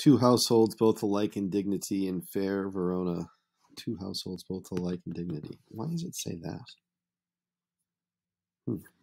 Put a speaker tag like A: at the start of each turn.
A: Two households both alike in dignity in fair Verona. Two households both alike in dignity. Why does it say that?